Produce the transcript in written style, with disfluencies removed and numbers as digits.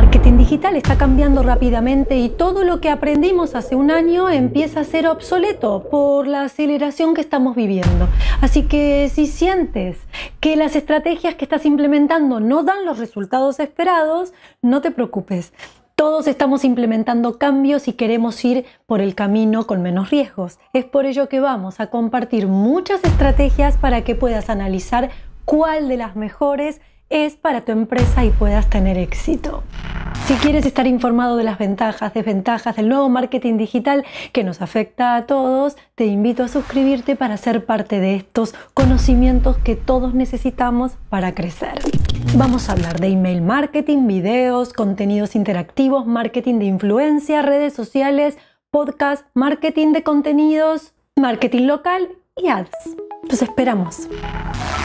marketing digital está cambiando rápidamente y todo lo que aprendimos hace un año empieza a ser obsoleto por la aceleración que estamos viviendo. Así que si sientes que las estrategias que estás implementando no dan los resultados esperados, no te preocupes. Todos estamos implementando cambios y queremos ir por el camino con menos riesgos. Es por ello que vamos a compartir muchas estrategias para que puedas analizar cuál de las mejores es para tu empresa y puedas tener éxito. Si quieres estar informado de las ventajas, desventajas del nuevo marketing digital que nos afecta a todos, te invito a suscribirte para ser parte de estos conocimientos que todos necesitamos para crecer. Vamos a hablar de email marketing, videos, contenidos interactivos, marketing de influencia, redes sociales, podcast, marketing de contenidos, marketing local y ads. Los esperamos.